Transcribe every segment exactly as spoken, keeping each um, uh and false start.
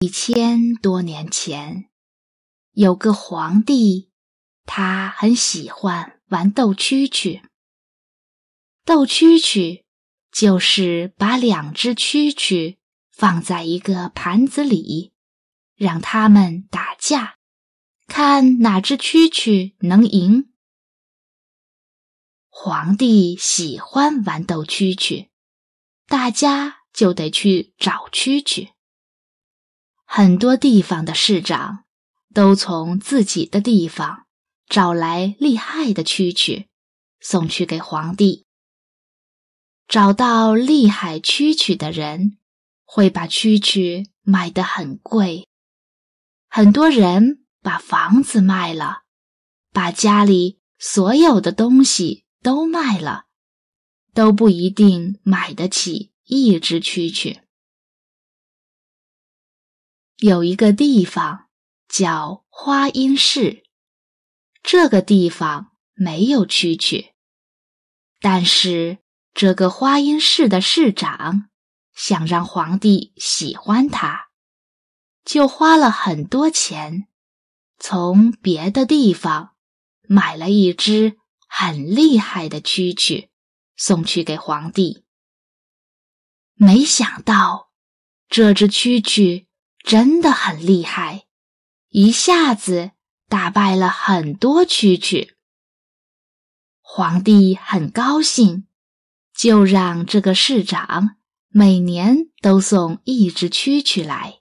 一千多年前，有个皇帝，他很喜欢玩斗蛐蛐。斗蛐蛐就是把两只蛐蛐放在一个盘子里，让它们打架，看哪只蛐蛐能赢。皇帝喜欢玩斗蛐蛐，大家就得去找蛐蛐。很多地方的市长都从自己的地方找来厉害的蛐蛐，送去给皇帝。找到厉害蛐蛐的人会把蛐蛐卖得很贵，很多人把房子卖了，把家里所有的东西都卖了，都不一定买得起一只蛐蛐。有一个地方叫花阴市，这个地方没有蛐蛐，但是这个花阴市的市长想让皇帝喜欢他，就花了很多钱，从别的地方买了一只很厉害的蛐蛐，送去给皇帝。没想到这只蛐蛐真的很厉害，一下子打败了很多蛐蛐。皇帝很高兴，就让这个市长每年都送一只蛐蛐来。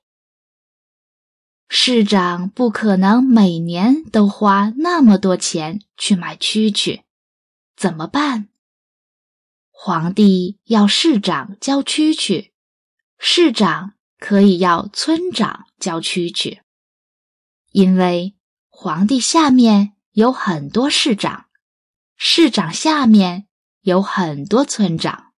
市长不可能每年都花那么多钱去买蛐蛐，怎么办？皇帝要市长教蛐蛐，市长可以要村长教蛐蛐，因为皇帝下面有很多市长，市长下面有很多村长，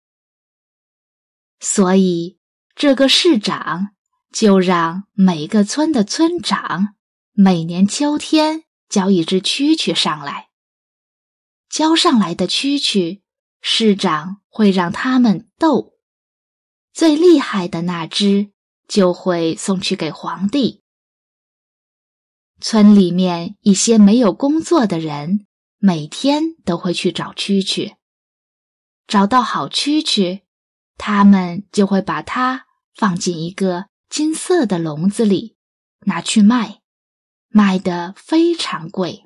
所以这个市长就让每个村的村长每年秋天交一只蛐蛐上来。交上来的蛐蛐，市长会让他们斗，最厉害的那只就会送去给皇帝。村里面一些没有工作的人每天都会去找蛐蛐，找到好蛐蛐，他们就会把它放进一个金色的笼子里，拿去卖，卖得非常贵。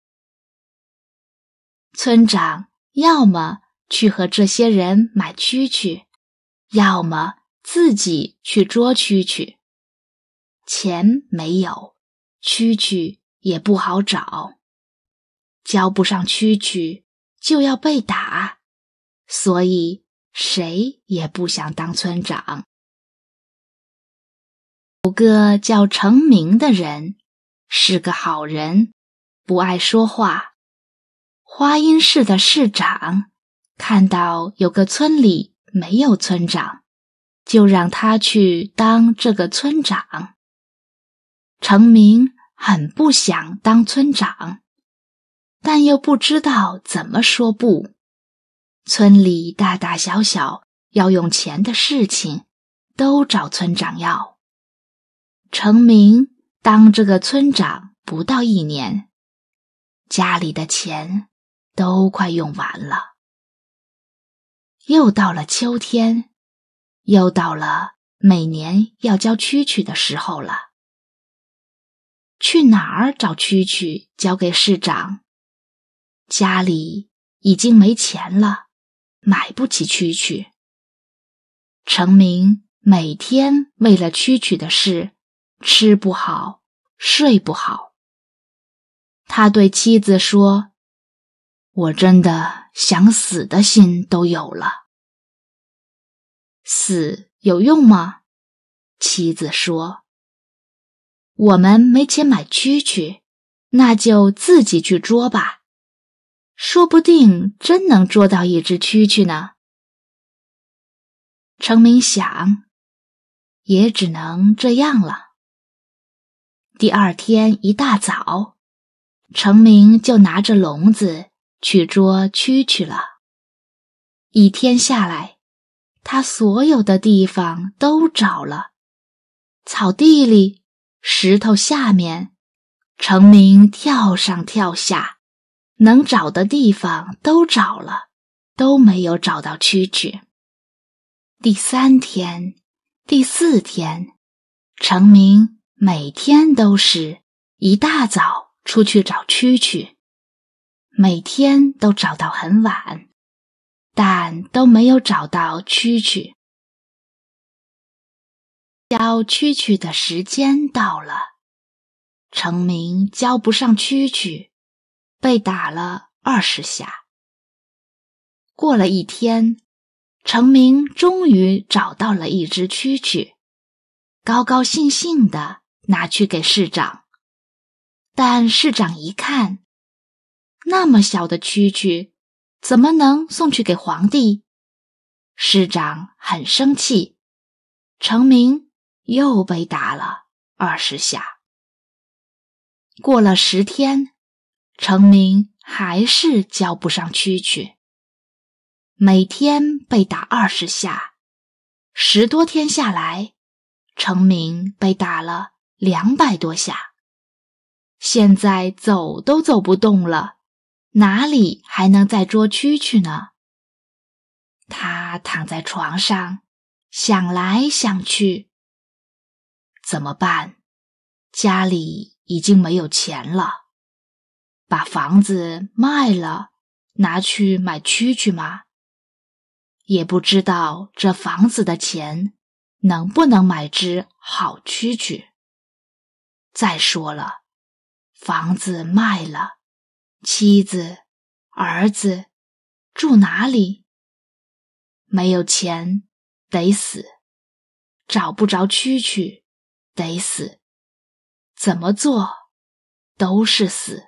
村长要么去和这些人买蛐蛐，要么自己去捉蛐蛐。钱没有，蛐蛐也不好找，交不上蛐蛐就要被打，所以谁也不想当村长。有个叫程明的人，是个好人，不爱说话。花阴市的市长看到有个村里没有村长，就让他去当这个村长。程明很不想当村长，但又不知道怎么说不。村里大大小小要用钱的事情都找村长要。程明当这个村长不到一年，家里的钱都快用完了。又到了秋天，又到了每年要交蛐蛐的时候了。去哪儿找蛐蛐交给市长？家里已经没钱了，买不起蛐蛐。程明每天为了蛐蛐的事，吃不好，睡不好。他对妻子说：“我真的想死的心都有了。”死有用吗？妻子说：“我们没钱买蛐蛐，那就自己去捉吧，说不定真能捉到一只蛐蛐呢。”程明想，也只能这样了。第二天一大早，程明就拿着笼子去捉蛐蛐了。一天下来，他所有的地方都找了， 草地里、石头下面，程明跳上跳下，能找的地方都找了，都没有找到蛐蛐。第三天、第四天，程明每天都是一大早出去找蛐蛐，每天都找到很晚，但都没有找到蛐蛐。教蛐蛐的时间到了，程明教不上蛐蛐，被打了二十下。过了一天，程明终于找到了一只蛐蛐，高高兴兴地拿去给市长。但市长一看，那么小的蛐蛐，怎么能送去给皇帝？市长很生气，程明又被打了二十下。过了十天，程明还是教不上蛐蛐，每天被打二十下，十多天下来，程明被打了两百多下。现在走都走不动了，哪里还能再捉蛐蛐呢？他躺在床上，想来想去，怎么办？家里已经没有钱了，把房子卖了，拿去买蛐蛐吗？也不知道这房子的钱能不能买只好蛐蛐。再说了，房子卖了，妻子、儿子住哪里？没有钱，得死；找不着蛐蛐，得死。怎么做都是死。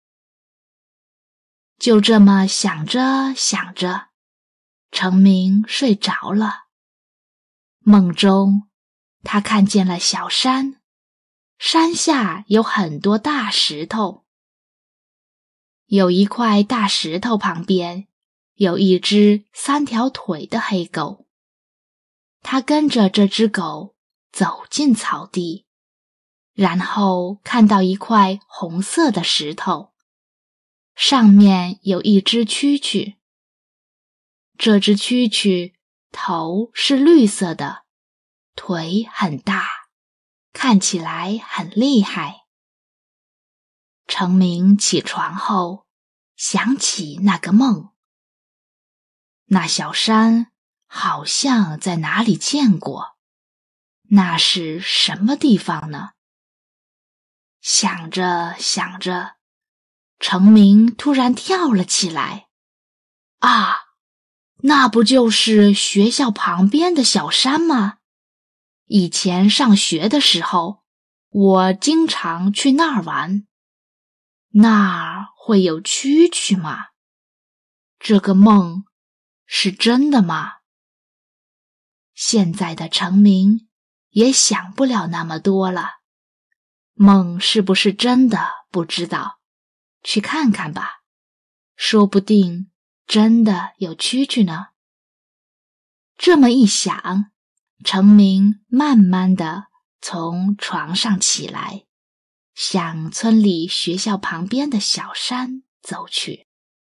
就这么想着想着，程明睡着了。梦中，他看见了小山，山下有很多大石头。有一块大石头旁边，有一只三条腿的黑狗。他跟着这只狗走进草地，然后看到一块红色的石头，上面有一只蛐蛐。这只蛐蛐头是绿色的，腿很大，看起来很厉害。程明起床后，想起那个梦。那小山好像在哪里见过，那是什么地方呢？想着想着，程明突然跳了起来。啊，那不就是学校旁边的小山吗？以前上学的时候，我经常去那儿玩。那儿会有蛐蛐吗？这个梦是真的吗？现在的程明也想不了那么多了。梦是不是真的不知道，去看看吧，说不定真的有蛐蛐呢。这么一想，程明慢慢地从床上起来，向村里学校旁边的小山走去。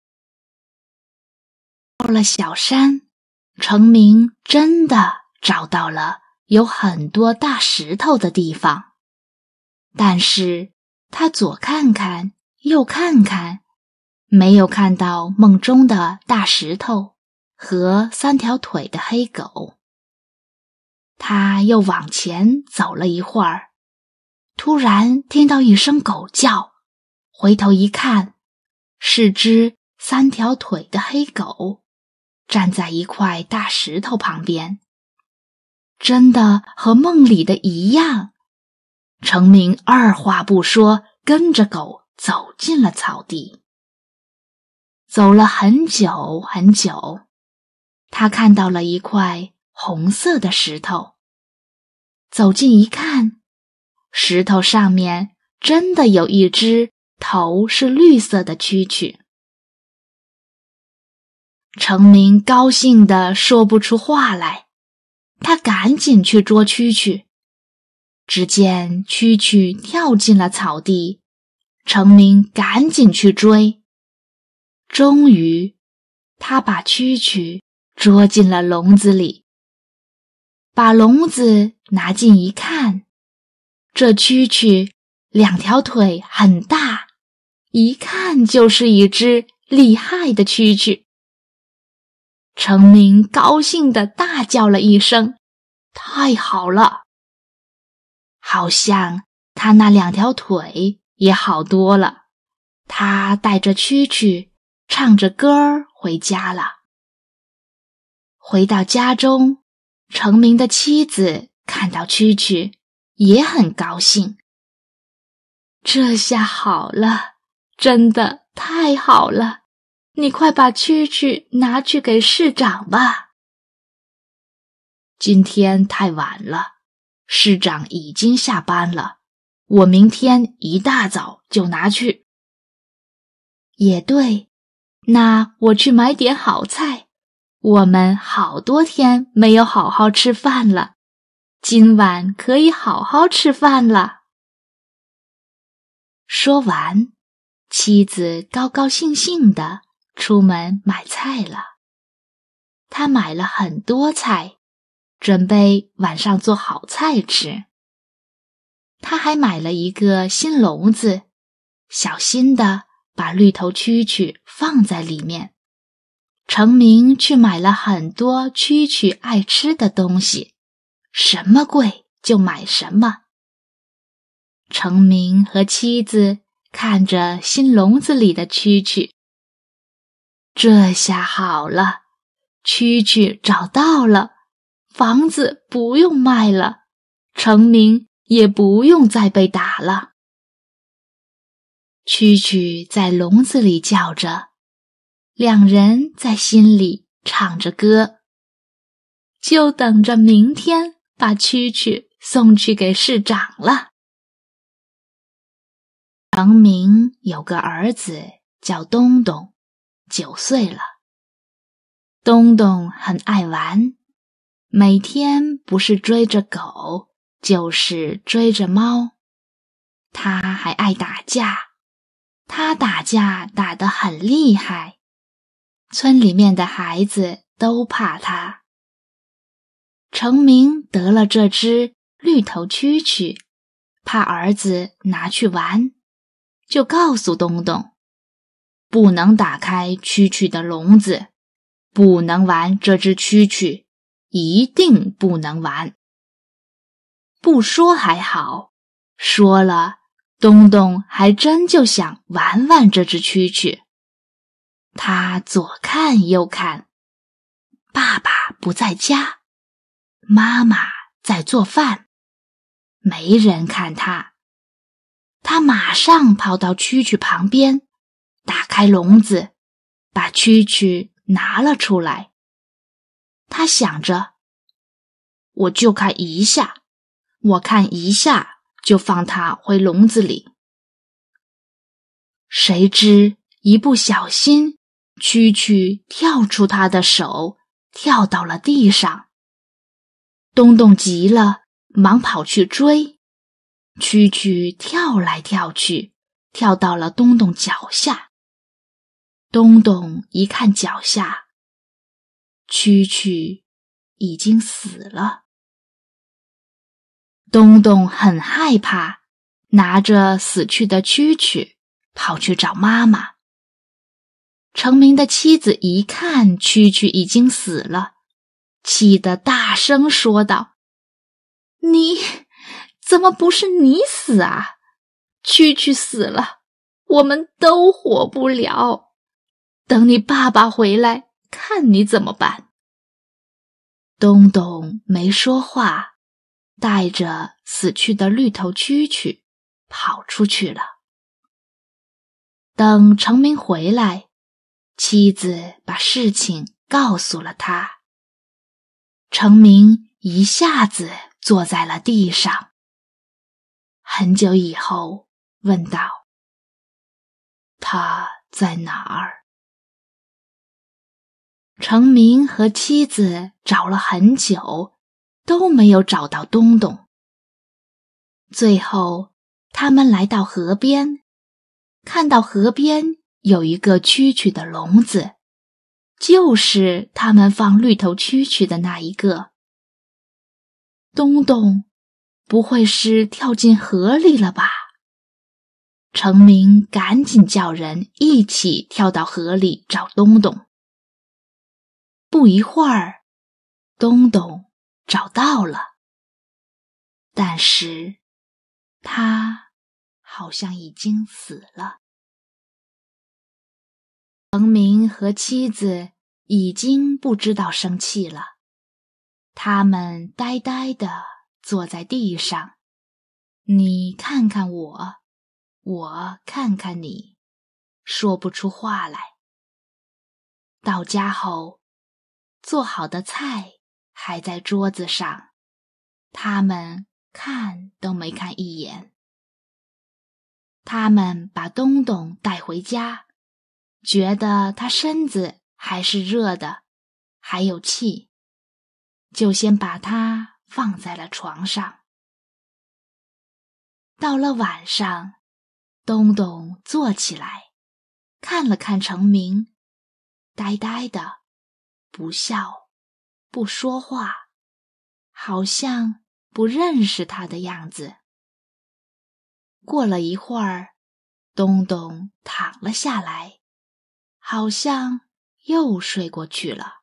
到了小山，程明真的找到了有很多大石头的地方。但是他左看看，右看看，没有看到梦中的大石头和三条腿的黑狗。他又往前走了一会儿，突然听到一声狗叫，回头一看，是只三条腿的黑狗，站在一块大石头旁边。真的和梦里的一样。程明二话不说，跟着狗走进了草地。走了很久很久，他看到了一块红色的石头。走近一看，石头上面真的有一只头是绿色的蛐蛐。程明高兴地说不出话来，他赶紧去捉蛐蛐。 只见蛐蛐跳进了草地，程明赶紧去追。终于，他把蛐蛐捉进了笼子里。把笼子拿近一看，这蛐蛐两条腿很大，一看就是一只厉害的蛐蛐。程明高兴地大叫了一声：“太好了！”好像他那两条腿也好多了。他带着蛐蛐唱着歌儿回家了。回到家中，程明的妻子看到蛐蛐也很高兴。这下好了，真的太好了，你快把蛐蛐拿去给市长吧。今天太晚了，市长已经下班了，我明天一大早就拿去。也对，那我去买点好菜，我们好多天没有好好吃饭了，今晚可以好好吃饭了。说完，妻子高高兴兴地出门买菜了。她买了很多菜，准备晚上做好菜吃。她还买了一个新笼子，小心地把绿头蛐蛐放在里面。程明去买了很多蛐蛐爱吃的东西，什么贵就买什么。程明和妻子看着新笼子里的蛐蛐，这下好了，蛐蛐找到了，房子不用卖了，程明也不用再被打了。蛐蛐在笼子里叫着，两人在心里唱着歌，就等着明天把蛐蛐送去给市长了。程明有个儿子叫东东，九岁了。东东很爱玩，每天不是追着狗，就是追着猫。他还爱打架，他打架打得很厉害，村里面的孩子都怕他。程明得了这只绿头蛐蛐，怕儿子拿去玩，就告诉东东，不能打开蛐蛐的笼子，不能玩这只蛐蛐，一定不能玩。不说还好，说了，东东还真就想玩玩这只蛐蛐。他左看右看，爸爸不在家，妈妈在做饭，没人看他。他马上跑到蛐蛐旁边，打开笼子，把蛐蛐拿了出来。他想着，我就看一下，我看一下就放它回笼子里。谁知一不小心，蛐蛐跳出他的手，跳到了地上。东东急了，忙跑去追。蛐蛐跳来跳去，跳到了东东脚下。东东一看脚下，蛐蛐已经死了。东东很害怕，拿着死去的蛐蛐跑去找妈妈。程明的妻子一看蛐蛐已经死了，气得大声说道：“你怎么不是你死啊？蛐蛐死了，我们都活不了。等你爸爸回来，看你怎么办。”东东没说话，带着死去的绿头蛐蛐跑出去了。等程明回来，妻子把事情告诉了他。程明一下子坐在了地上，很久以后问道：“他在哪儿？”程明和妻子找了很久，都没有找到东东。 最后，他们来到河边，看到河边有一个蛐蛐的笼子，就是他们放绿头蛐蛐的那一个。东东不会是跳进河里了吧？程明赶紧叫人一起跳到河里找东东。不一会儿，东东找到了，但是他好像已经死了。程明和妻子已经不知道生气了，他们呆呆地坐在地上，你看看我，我看看你，说不出话来。到家后，做好的菜还在桌子上，他们看都没看一眼。他们把东东带回家，觉得他身子还是热的，还有气，就先把他放在了床上。到了晚上，东东坐起来，看了看程明，呆呆的，不笑，不说话，好像不认识他的样子。过了一会儿，东东躺了下来，好像又睡过去了。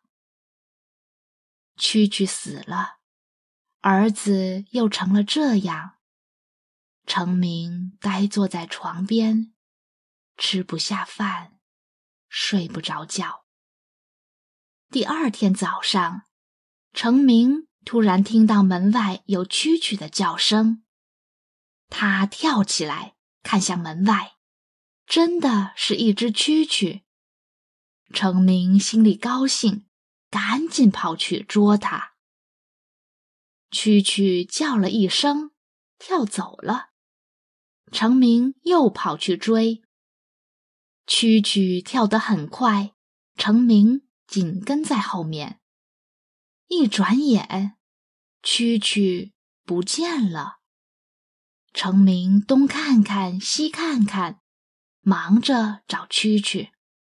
蛐蛐死了，儿子又成了这样。程明呆坐在床边，吃不下饭，睡不着觉。第二天早上，程明突然听到门外有蛐蛐的叫声，他跳起来看向门外，真的是一只蛐蛐。程明心里高兴，赶紧跑去捉它。蛐蛐叫了一声，跳走了。程明又跑去追，蛐蛐跳得很快，程明紧跟在后面。一转眼，蛐蛐不见了。程明东看看西看看，忙着找蛐蛐。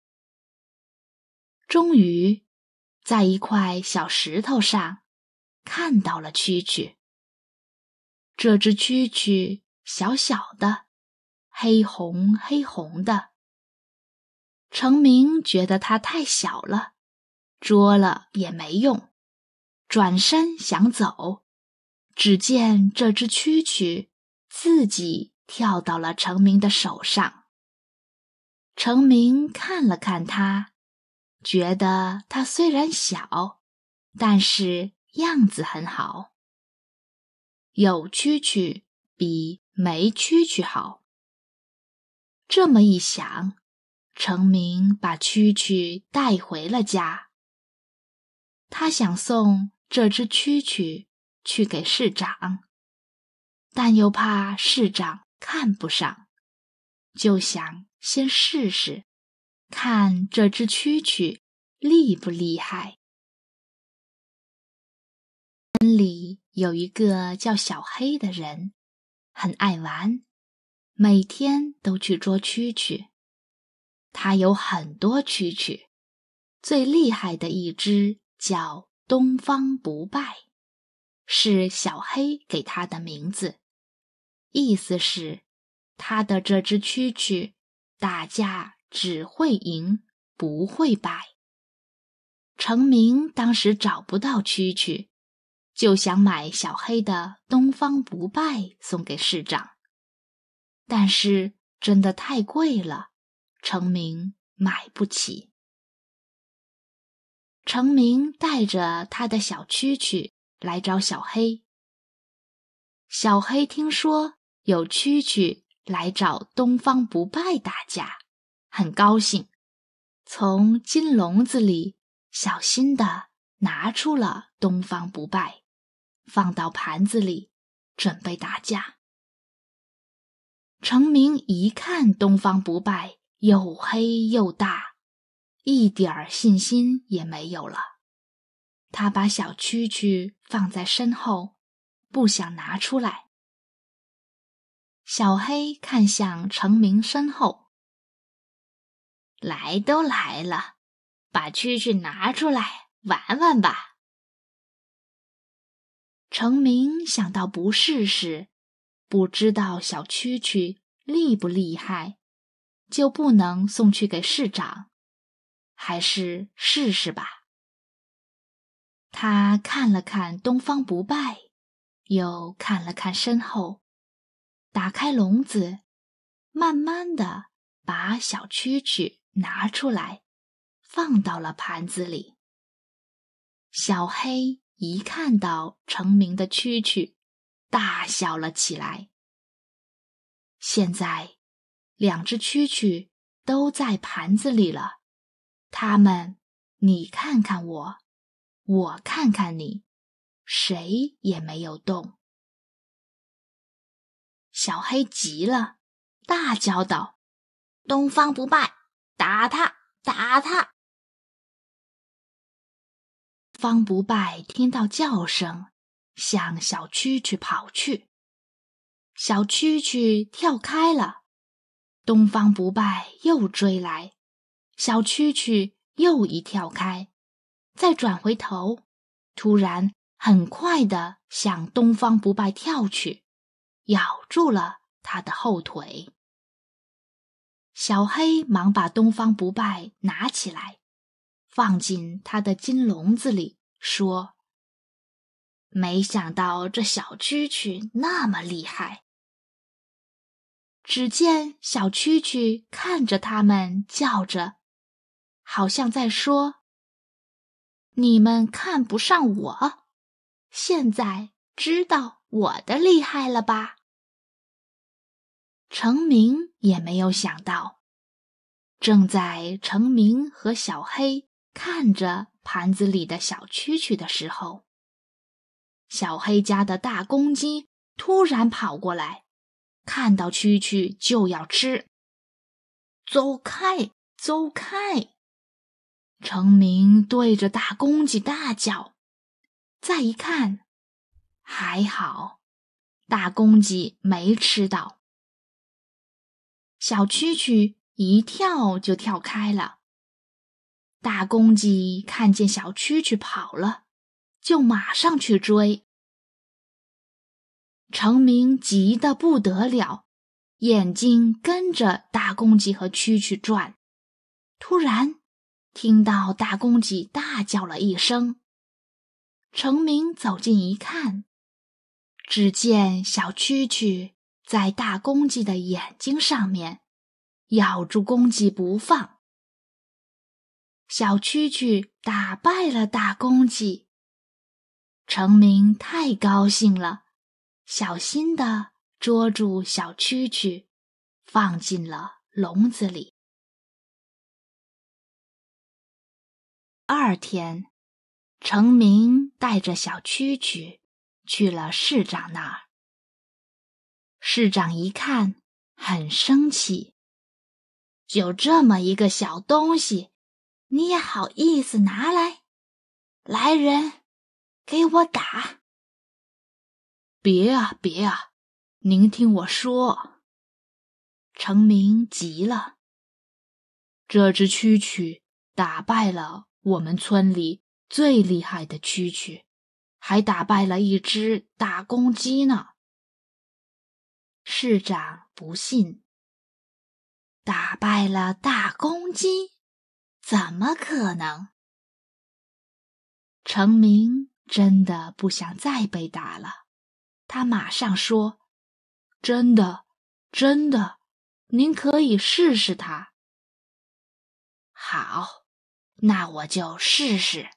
终于，在一块小石头上看到了蛐蛐。这只蛐蛐小小的，黑红黑红的。程明觉得它太小了，捉了也没用，转身想走，只见这只蛐蛐自己跳到了程明的手上。程明看了看它，觉得它虽然小，但是样子很好。有蛐蛐比没蛐蛐好。这么一想，程明把蛐蛐带回了家。他想送这只蛐蛐去给市长，但又怕市长看不上，就想先试试，看这只蛐蛐厉不厉害。村里有一个叫小黑的人，很爱玩，每天都去捉蛐蛐。他有很多蛐蛐，最厉害的一只叫东方不败，是小黑给他的名字，意思是他的这只蛐蛐打架只会赢，不会败。程明当时找不到蛐蛐，就想买小黑的东方不败送给市长，但是真的太贵了，程明买不起。程明带着他的小蛐蛐来找小黑。小黑听说有蛐蛐来找东方不败打架，很高兴，从金笼子里小心地拿出了东方不败，放到盘子里，准备打架。程明一看东方不败又黑又大，一点儿信心也没有了。他把小蛐蛐放在身后，不想拿出来。 小黑看向程明身后，来都来了，把蛐蛐拿出来玩玩吧。程明想到不试试，不知道小蛐蛐厉不厉害，就不能送去给市长，还是试试吧。他看了看东方不败，又看了看身后，打开笼子，慢慢地把小蛐蛐拿出来，放到了盘子里。小黑一看到程明的蛐蛐，大笑了起来。现在，两只蛐蛐都在盘子里了，它们你看看我，我看看你，谁也没有动。小黑急了，大叫道：“东方不败，打他，打他！”方不败听到叫声，向小蛐蛐跑去。小蛐蛐跳开了，东方不败又追来，小蛐蛐又一跳开，再转回头，突然很快地向东方不败跳去，咬住了他的后腿。小黑忙把东方不败拿起来，放进他的金笼子里，说：“没想到这小蛐蛐那么厉害。”只见小蛐蛐看着他们叫着，好像在说：“你们看不上我，现在知道我的厉害了吧？”程明也没有想到，正在程明和小黑看着盘子里的小蛐蛐的时候，小黑家的大公鸡突然跑过来，看到蛐蛐就要吃。走开，走开！程明对着大公鸡大叫。再一看，还好，大公鸡没吃到。小蛐蛐一跳就跳开了。大公鸡看见小蛐蛐跑了，就马上去追。程明急得不得了，眼睛跟着大公鸡和蛐蛐转。突然听到大公鸡大叫了一声，程明走近一看，只见小蛐蛐在大公鸡的眼睛上面咬住公鸡不放。小蛐蛐打败了大公鸡，程明太高兴了，小心地捉住小蛐蛐，放进了笼子里。二天，程明带着小蛐蛐去了市长那儿。市长一看，很生气，就这么一个小东西，你也好意思拿来？来人，给我打！别啊，别啊，您听我说。程明急了，这只蛐蛐打败了我们村里最厉害的蛐蛐，还打败了一只大公鸡呢。市长不信，打败了大公鸡？怎么可能？程明真的不想再被打了，他马上说：“真的，真的，您可以试试它。”好，那我就试试。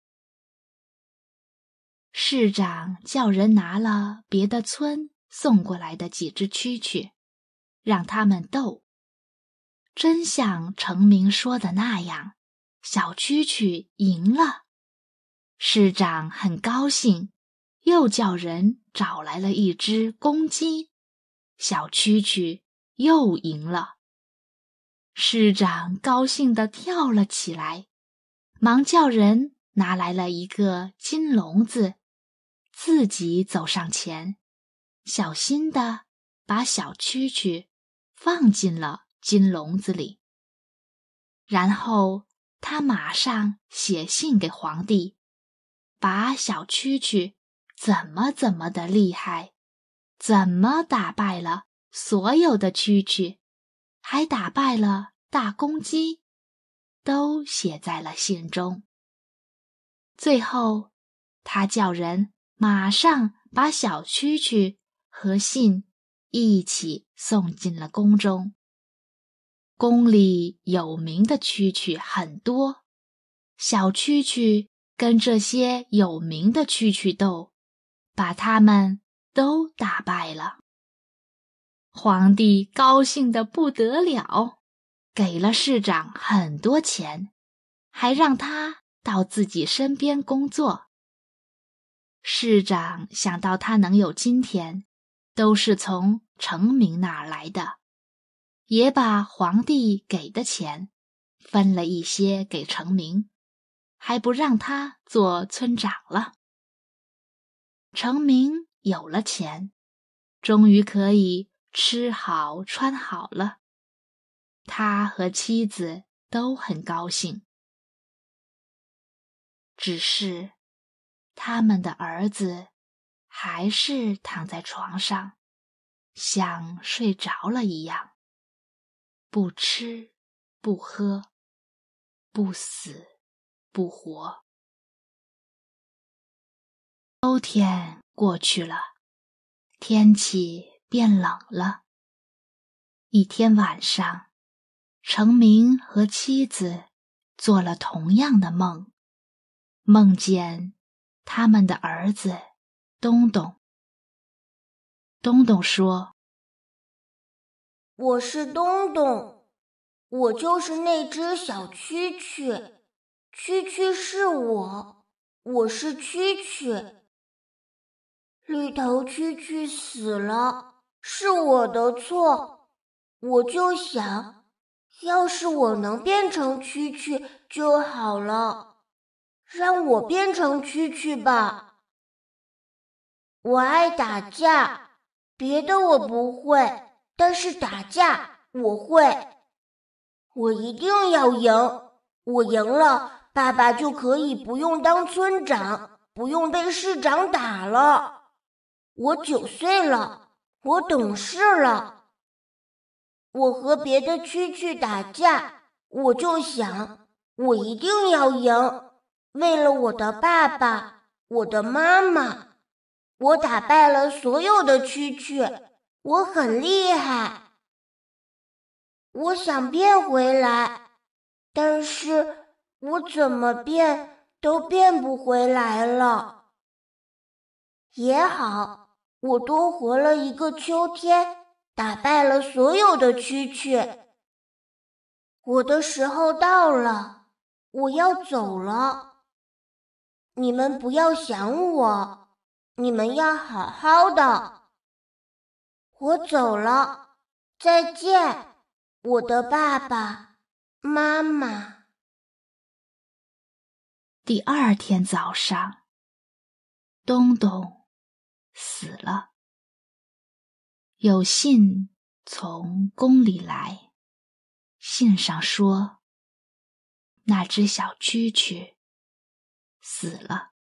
市长叫人拿了别的村送过来的几只蛐蛐，让他们斗。真像程明说的那样，小蛐蛐赢了。市长很高兴，又叫人找来了一只公鸡，小蛐蛐又赢了。市长高兴地跳了起来，忙叫人拿来了一个金笼子，自己走上前，小心地把小蛐蛐放进了金笼子里，然后他马上写信给皇帝，把小蛐蛐怎么怎么的厉害，怎么打败了所有的蛐蛐，还打败了大公鸡，都写在了信中。最后，他叫人马上把小蛐蛐和信一起送进了宫中。宫里有名的蛐蛐很多，小蛐蛐跟这些有名的蛐蛐斗，把他们都打败了。皇帝高兴得不得了，给了市长很多钱，还让他到自己身边工作。市长想到他能有今天，都是从成名那儿来的，也把皇帝给的钱分了一些给成名，还不让他做村长了。成名有了钱，终于可以吃好穿好了，他和妻子都很高兴。只是他们的儿子还是躺在床上，像睡着了一样，不吃不喝，不死不活。秋天过去了，天气变冷了。一天晚上，成明和妻子做了同样的梦，梦见他们的儿子东东。东东说： 我是东东，我就是那只小蛐蛐，蛐蛐是我，我是蛐蛐。绿头蛐蛐死了，是我的错。我就想，要是我能变成蛐蛐就好了，让我变成蛐蛐吧。我爱打架，别的我不会，但是打架我会。我一定要赢，我赢了，爸爸就可以不用当村长，不用被市长打了。我九岁了，我懂事了。我和别的蛐蛐打架，我就想，我一定要赢，为了我的爸爸，我的妈妈。我打败了所有的蛐蛐，我很厉害。我想变回来，但是我怎么变都变不回来了。也好，我多活了一个秋天，打败了所有的蛐蛐。我的时候到了，我要走了。你们不要想我，你们要好好的。我走了，再见，我的爸爸妈妈。 第二天早上，东东死了。有信从宫里来，信上说，那只小蛐蛐死了。